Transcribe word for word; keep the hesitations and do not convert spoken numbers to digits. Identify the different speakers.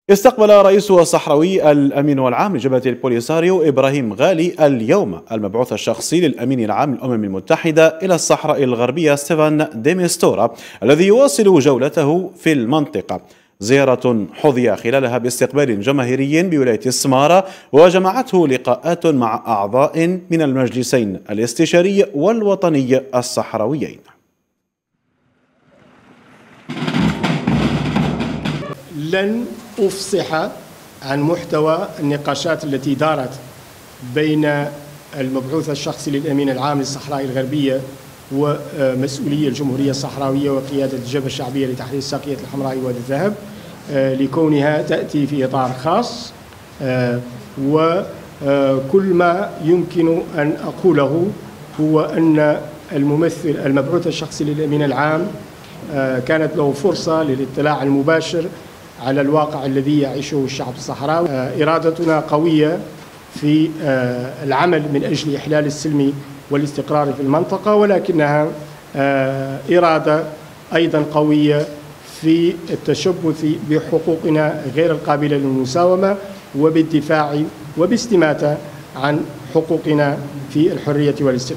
Speaker 1: استقبل رئيس الصحراوي الأمين العام لجبهة البوليساريو إبراهيم غالي اليوم المبعوث الشخصي للأمين العام للأمم المتحدة إلى الصحراء الغربية ستيفان دي ميستورا الذي يواصل جولته في المنطقة، زيارة حظي خلالها باستقبال جماهيري بولاية السمارة وجمعته لقاءات مع أعضاء من المجلسين الاستشاري والوطني الصحراويين.
Speaker 2: لن أفصح عن محتوى النقاشات التي دارت بين المبعوث الشخصي للأمين العام للصحراء الغربية ومسؤولي الجمهورية الصحراوية وقيادة الجبهة الشعبية لتحرير الساقية الحمراء وادي الذهب، لكونها تأتي في إطار خاص، وكل ما يمكن أن أقوله هو أن الممثل المبعوث الشخصي للأمين العام كانت له فرصة للاطلاع المباشر على الواقع الذي يعيشه الشعب الصحراوي. إرادتنا قوية في العمل من أجل إحلال السلم والاستقرار في المنطقة، ولكنها إرادة أيضا قوية في التشبث بحقوقنا غير القابلة للمساومة وبالدفاع وباستماتة عن حقوقنا في الحرية والاستقلال.